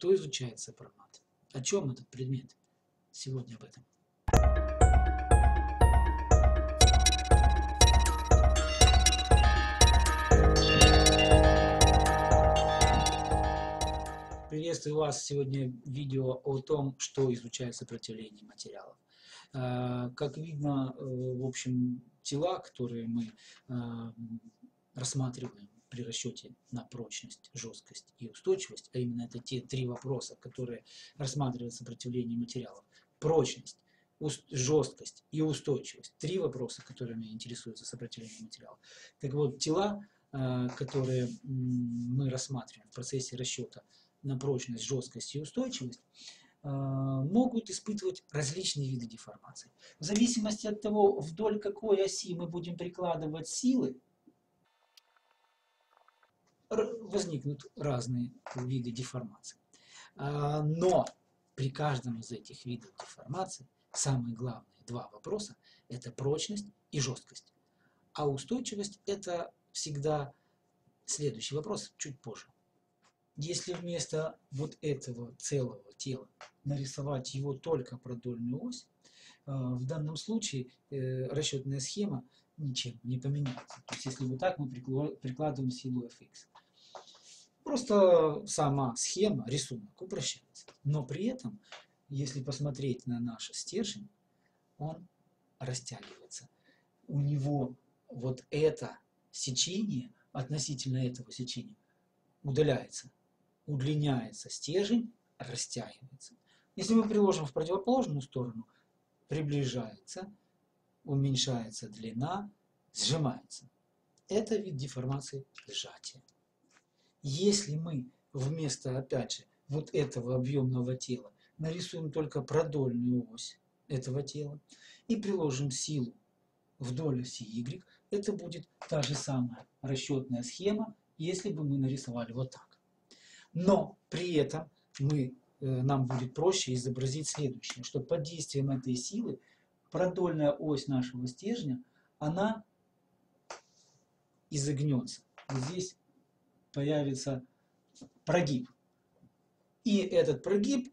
Что изучает сопромат? О чем этот предмет? Сегодня об этом. Приветствую вас! Сегодня видео о том, что изучает сопротивление материалов. Как видно, в общем, тела, которые мы рассматриваем при расчете на прочность, жесткость и устойчивость, а именно это те три вопроса, которые рассматривают сопротивление материалов. Прочность, жесткость и устойчивость. Три вопроса, которыми интересуется сопротивление материалов. Так вот, тела, которые мы рассматриваем в процессе расчета на прочность, жесткость и устойчивость, могут испытывать различные виды деформаций. В зависимости от того, вдоль какой оси мы будем прикладывать силы, возникнут разные виды деформаций. Но при каждом из этих видов деформаций самые главные два вопроса – это прочность и жесткость. А устойчивость – это всегда следующий вопрос, чуть позже. Если вместо вот этого целого тела нарисовать его только продольную ось, в данном случае расчетная схема ничем не поменяется. То есть если вот так мы прикладываем силу Fx. Просто сама схема, рисунок упрощается. Но при этом, если посмотреть на наш стержень, он растягивается. У него вот это сечение, относительно этого сечения, удаляется. Удлиняется стержень, растягивается. Если мы приложим в противоположную сторону, приближается, уменьшается длина, сжимается. Это вид деформации сжатия. Если мы вместо, опять же, вот этого объемного тела нарисуем только продольную ось этого тела и приложим силу вдоль оси Y, это будет та же самая расчетная схема, если бы мы нарисовали вот так. Но при этом нам будет проще изобразить следующее, что под действием этой силы продольная ось нашего стержня, она изогнется. Здесь появится прогиб. И этот прогиб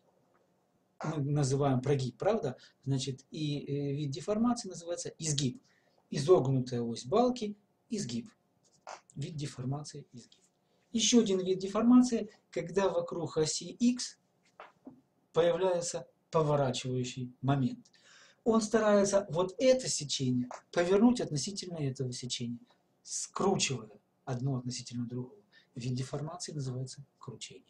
мы называем прогиб, правда? Значит, и вид деформации называется изгиб. Изогнутая ось балки – изгиб. Вид деформации – изгиб. Еще один вид деформации, когда вокруг оси X появляется поворачивающий момент. Он старается вот это сечение повернуть относительно этого сечения, скручивая одно относительно другого. Вид деформации называется кручение.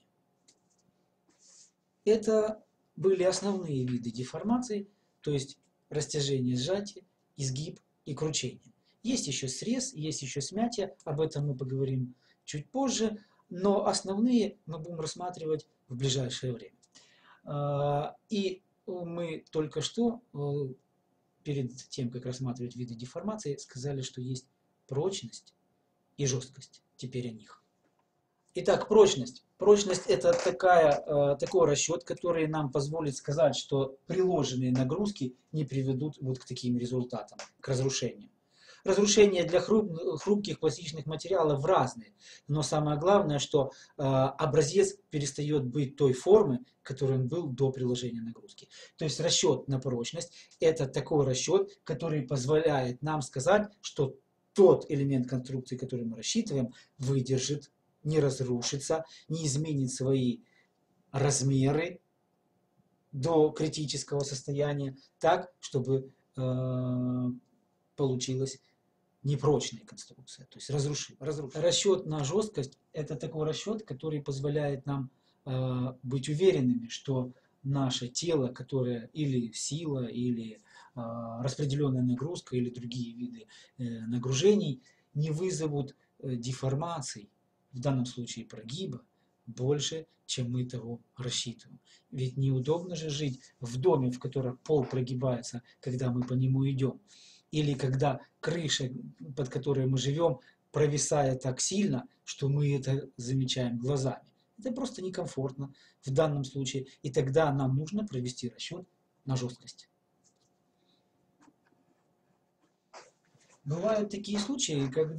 Это были основные виды деформации, то есть растяжение, сжатие, изгиб и кручение. Есть еще срез, есть еще смятие, об этом мы поговорим чуть позже, но основные мы будем рассматривать в ближайшее время. И мы только что, перед тем, как рассматривать виды деформации, сказали, что есть прочность и жесткость. Теперь о них. Итак, прочность. Прочность – это такой расчет, который нам позволит сказать, что приложенные нагрузки не приведут вот к таким результатам, к разрушению. Разрушения для хрупких пластичных материалов разные, но самое главное, что образец перестает быть той формы, которой он был до приложения нагрузки. То есть расчет на прочность – это такой расчет, который позволяет нам сказать, что тот элемент конструкции, который мы рассчитываем, выдержит, не разрушится, не изменит свои размеры до критического состояния так, чтобы получилась непрочная конструкция, то есть разрушим. Расчет на жесткость – это такой расчет, который позволяет нам быть уверенными, что наше тело, которое или сила, или распределенная нагрузка, или другие виды нагружений, не вызовут деформаций, в данном случае прогиба, больше, чем мы того рассчитываем. Ведь неудобно же жить в доме, в котором пол прогибается, когда мы по нему идем. Или когда крыша, под которой мы живем, провисает так сильно, что мы это замечаем глазами. Это просто некомфортно в данном случае. И тогда нам нужно провести расчет на жесткость. Бывают такие случаи, когда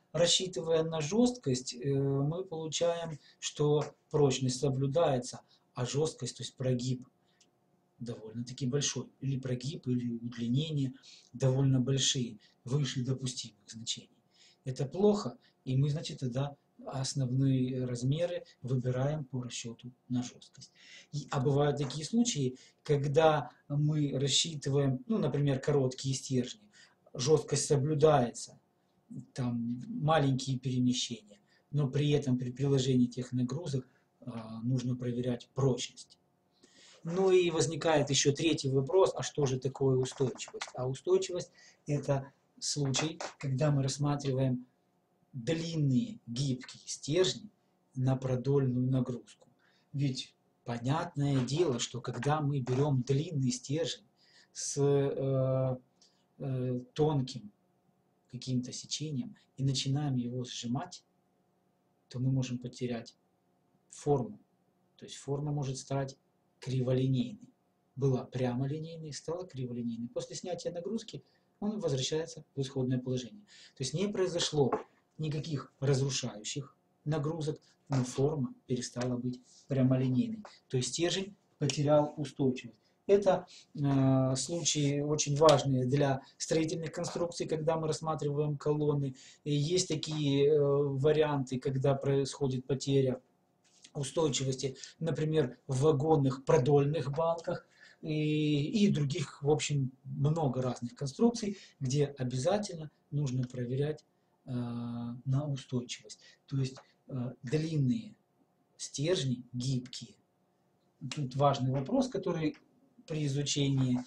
рассчитывая на жесткость, мы получаем, что прочность соблюдается, а жесткость, то есть прогиб, довольно-таки большой. Или прогиб, или удлинение довольно большие, выше допустимых значений. Это плохо, и мы, значит, тогда основные размеры выбираем по расчету на жесткость. А бывают такие случаи, когда мы рассчитываем, ну, например, короткие стержни, жесткость соблюдается, там маленькие перемещения, но при этом при приложении тех нагрузок нужно проверять прочность. Ну и возникает еще третий вопрос, а что же такое устойчивость? А устойчивость – это случай, когда мы рассматриваем длинные гибкие стержни на продольную нагрузку. Ведь понятное дело, что когда мы берем длинный стержень с тонким каким-то сечением и начинаем его сжимать, то мы можем потерять форму. То есть форма может стать криволинейной. Была прямолинейной, стала криволинейной. После снятия нагрузки он возвращается в исходное положение. То есть не произошло никаких разрушающих нагрузок, но форма перестала быть прямолинейной. То есть стержень потерял устойчивость. Это случаи очень важные для строительных конструкций, когда мы рассматриваем колонны. И есть такие варианты, когда происходит потеря устойчивости, например, в вагонных продольных балках и других, в общем, много разных конструкций, где обязательно нужно проверять на устойчивость. То есть длинные стержни, гибкие. Тут важный вопрос, который при изучении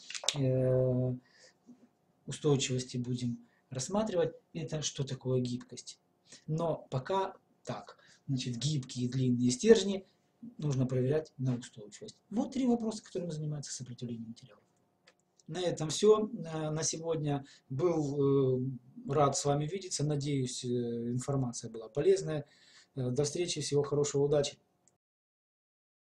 устойчивости будем рассматривать, это что такое гибкость. Но пока так. Значит, гибкие длинные стержни нужно проверять на устойчивость. Вот 3 вопроса, которыми занимается сопротивление материалов. На этом все. На сегодня был рад с вами видеться. Надеюсь, информация была полезная. До встречи, всего хорошего, удачи.